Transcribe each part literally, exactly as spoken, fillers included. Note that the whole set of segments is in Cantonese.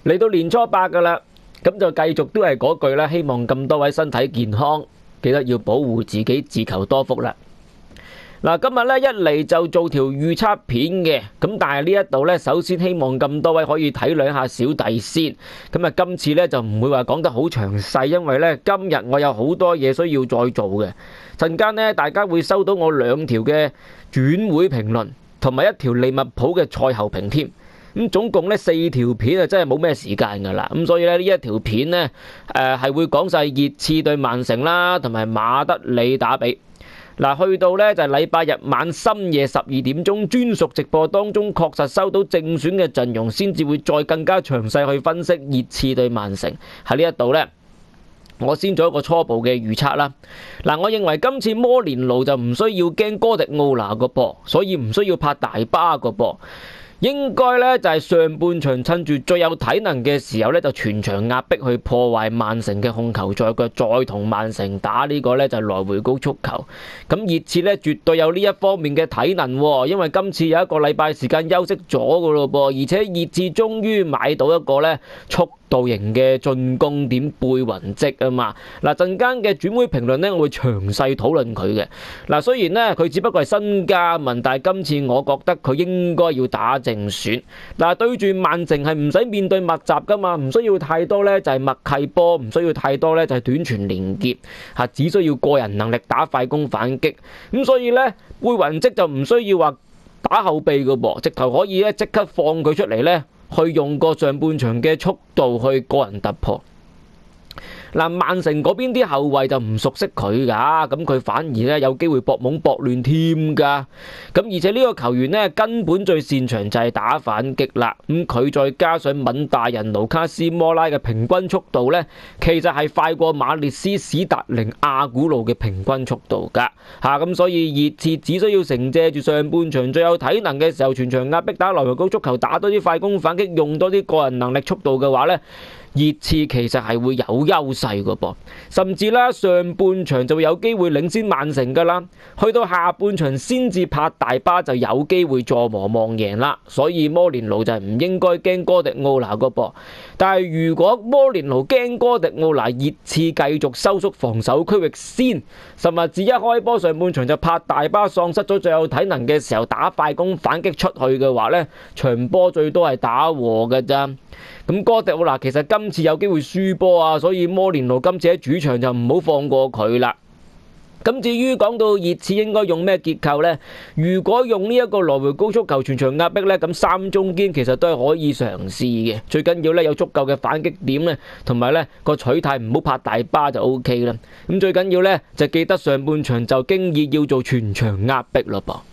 嚟到年初八噶啦，咁就繼續都係嗰句啦，希望咁多位身體健康，記得要保護自己，自求多福啦。嗱，今日咧一嚟就做條預測片嘅，咁但係呢一度咧，首先希望咁多位可以體諒下小弟先。咁啊，今次咧就唔會話講得好詳細，因為咧今日我有好多嘢需要再做嘅。陣間咧，大家會收到我兩條嘅轉會評論，同埋一條利物浦嘅賽後評添。咁總共咧四條片啊，真係冇咩時間噶啦。咁所以咧呢一條片咧，誒係會講晒熱刺對曼城啦，同埋馬德里打比。嗱，去到呢就係禮拜日晚深夜十二點鐘專屬直播當中，確實收到正選嘅陣容，先至會再更加詳細去分析熱刺對曼城。喺呢一度呢，我先做一個初步嘅預測啦。嗱，我認為今次摩連奴就唔需要驚哥迪奧拿個波，所以唔需要拍大巴個波。應該咧就係上半場趁住最有體能嘅時候咧，就全場壓迫去破壞曼城嘅控球在腳，再同曼城打呢個咧就係來回高速球。咁熱刺咧絕對有呢一方面嘅體能，因為今次有一個禮拜時間休息咗噶咯噃，而且熱刺終於買到一個咧速度型嘅進攻點貝雲積啊嘛。嗱，陣間嘅轉會評論咧，我會詳細討論佢嘅。嗱，雖然咧佢只不過係新加盟，但係今次我覺得佢應該要打正選。嗱，對住曼城係唔使面對密集噶嘛，唔需要太多咧就係默契波，唔需要太多咧就係短傳連結吓，只需要個人能力打快攻反擊。咁所以咧貝雲積就唔需要話打後備噶噃，直頭可以咧即刻放佢出嚟咧，去用個上半場嘅速度去個人突破。嗱，曼城嗰邊啲後衛就唔熟悉佢噶，咁佢反而咧有機會搏懵搏亂添噶。咁而且呢個球員咧根本最擅長就係打反擊啦。咁佢再加上敏大人盧卡斯摩拉嘅平均速度咧，其實係快過馬列斯史達寧阿古路嘅平均速度噶。吓，咁所以熱刺只需要承借住上半場最有體能嘅時候，全場壓迫打來回高速球，打多啲快攻反擊，用多啲個人能力速度嘅話咧，熱刺其實係會有優勢嘅噃，甚至啦上半場就會有機會領先曼城噶啦，去到下半場先至拍大巴就有機會坐和望贏啦。所以摩連奴就係唔應該驚哥迪奧拿個噃，但係如果摩連奴驚哥迪奧拿，熱刺繼續收縮防守區域先，甚至一開波上半場就拍大巴，喪失咗最有體能嘅時候打快攻反擊出去嘅話呢，場波最多係打和嘅咋。咁哥迪奧拿其實今次有機會輸波啊，所以摩連奴今次喺主場就唔好放過佢啦。咁至於講到熱刺應該用咩結構呢？如果用呢一個來回高速球全場壓迫呢，咁三中堅其實都係可以嘗試嘅。最緊要呢有足夠嘅反擊點呢，同埋呢個取態唔好拍大巴就 O K 啦。咁最緊要呢就記得上半場就經已要做全場壓迫咯噃。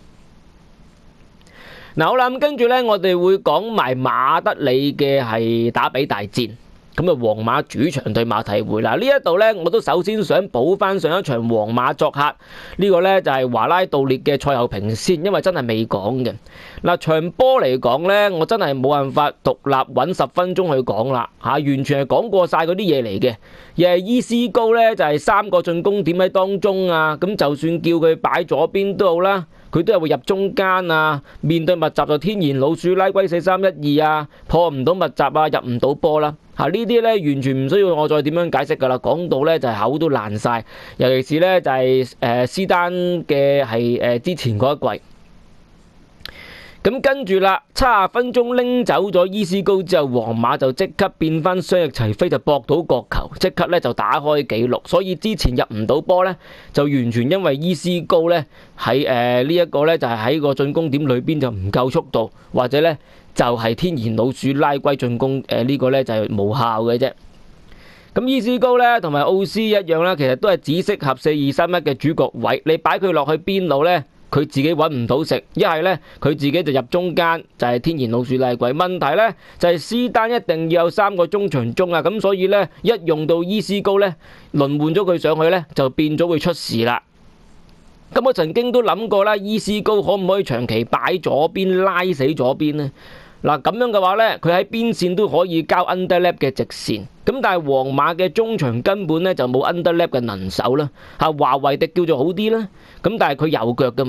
嗱，好啦，咁跟住呢，我哋會講埋馬德里嘅係打比大戰，咁啊，皇馬主場對馬體會啦。呢一度呢，我都首先想補翻上一場皇馬作客呢個呢，就係華拉道列嘅賽後評先，因為真係未講嘅。嗱，場波嚟講呢，我真係冇辦法獨立揾十分鐘去講啦嚇，完全係講過晒嗰啲嘢嚟嘅。而係伊斯高呢，就係三個進攻點喺當中啊，咁就算叫佢擺左邊都好啦，佢都係會入中間啊，面對密集就天然老鼠拉龜四三一二啊，破唔到密集啊，入唔到波啦嚇，呢啲呢完全唔需要我再點樣解釋噶啦，講到呢就係口都爛晒，尤其是呢就係誒斯丹嘅係誒之前嗰一季。咁跟住啦，七十分鐘拎走咗伊斯高之後，皇馬就即刻變翻雙翼齊飛，就搏到角球，即刻咧就打開紀錄。所以之前入唔到波呢，就完全因為伊斯高呢喺誒呢一個呢，就係喺個進攻點裏邊就唔夠速度，或者呢就係天然老鼠拉龜進攻誒呢個呢就係無效嘅啫。咁伊斯高呢同埋奧斯一樣啦，其實都係只適合四二三一嘅主角位，你擺佢落去邊度呢？佢自己揾唔到食，一係呢，佢自己就入中間，就係天然老鼠厲鬼。問題呢，就係斯丹一定要有三個中場中啊，咁所以呢，一用到伊斯高呢，輪換咗佢上去呢，就變咗會出事啦。咁我曾經都諗過啦，伊斯高可唔可以長期擺左邊拉死左邊呢？嗱，咁樣嘅話呢，佢喺邊線都可以交 underlap 嘅直線，咁但係皇馬嘅中場根本呢就冇 underlap 嘅能手啦，嚇華維迪叫做好啲啦，咁但係佢右腳噶嘛，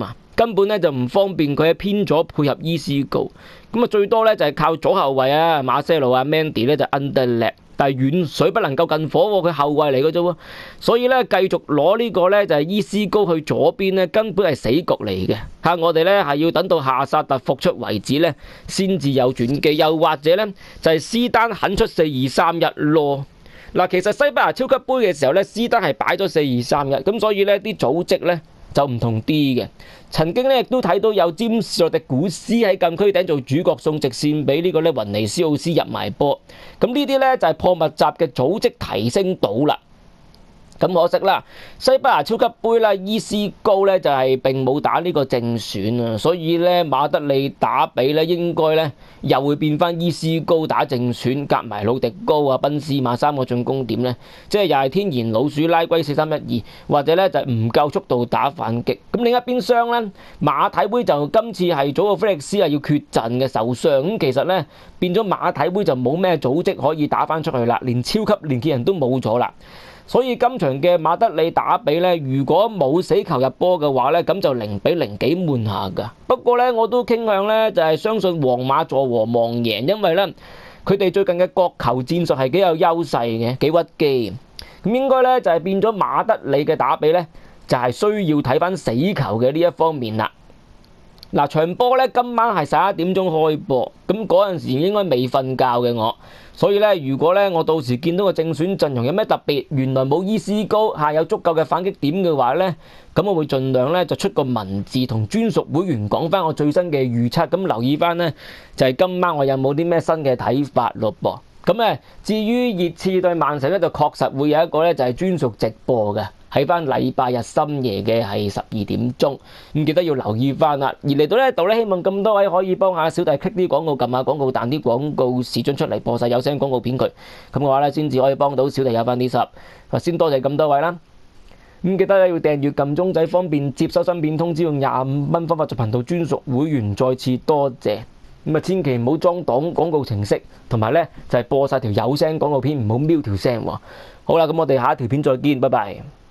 根本咧就唔方便佢喺偏左配合伊斯高。咁啊最多咧就係靠左後衞啊馬塞路啊 Mandy 咧就 under 叻。但係遠水不能夠近火喎，佢後衞嚟嘅啫喎，所以咧繼續攞呢個咧就係伊斯高去左邊咧，根本係死局嚟嘅嚇。我哋咧係要等到夏薩特復出為止咧，先至有轉機，又或者咧就係斯丹肯出四二三一咯。嗱，其實西班牙超級杯嘅時候咧，斯丹係擺咗四二三一，咁所以咧啲組織咧就唔同啲嘅。曾經咧亦都睇到有詹士洛迪古斯喺禁區頂做主角送直線俾呢個咧雲尼斯奧斯入埋波，咁呢啲咧就係破密集嘅組織提升到啦。咁可惜啦，西班牙超級杯啦，伊斯高咧就係並冇打呢個正選啊，所以咧馬德里打比咧應該咧又會變翻伊斯高打正選，夾埋魯迪高啊、賓斯馬三個進攻點咧，即係又係天然老鼠拉龜四三一二，或者咧就唔夠速度打反擊。咁另一邊廂咧，馬體會就今次係祖奧菲力斯係要缺陣嘅受傷，咁其實咧變咗馬體會就冇咩組織可以打翻出去啦，連超級連結人都冇咗啦。所以今場嘅馬德里打比咧，如果冇死球入波嘅話咧，咁就零比零幾悶下㗎。不過咧，我都傾向咧就係相信皇馬助和望贏，因為咧佢哋最近嘅角球戰術係幾有優勢嘅，幾屈機。咁應該咧就係變咗馬德里嘅打比咧，就係需要睇翻死球嘅呢一方面啦。嗱，場波咧今晚係十一點鐘開播，咁嗰陣時應該未瞓覺嘅我，所以咧如果咧我到時見到個正選陣容有咩特別，原來冇伊斯高下有足夠嘅反擊點嘅話咧，咁我會盡量咧就出個文字同專屬會員講翻我最新嘅預測，咁留意翻咧就係今晚我有冇啲咩新嘅睇法咯噃。咁咧至於熱刺對曼城咧，就確實會有一個咧就係專屬直播嘅。喺翻禮拜日深夜嘅係十二點鐘，咁記得要留意翻啦。而嚟到呢一度咧，希望咁多位可以幫下小弟 click 啲廣告，撳下廣告，彈啲廣告時樽出嚟，播晒有聲廣告片佢，咁嘅話咧，先至可以幫到小弟有翻啲濕。先多謝咁多位啦。咁記得咧要訂閱撳鐘仔，方便接收新片通知，用廿五蚊方法做頻道專屬會員，再次多謝。咁啊，千祈唔好裝擋廣告程式，同埋咧就係播晒條有聲廣告片，唔好瞄條聲喎。好啦，咁我哋下一條片再見，拜拜。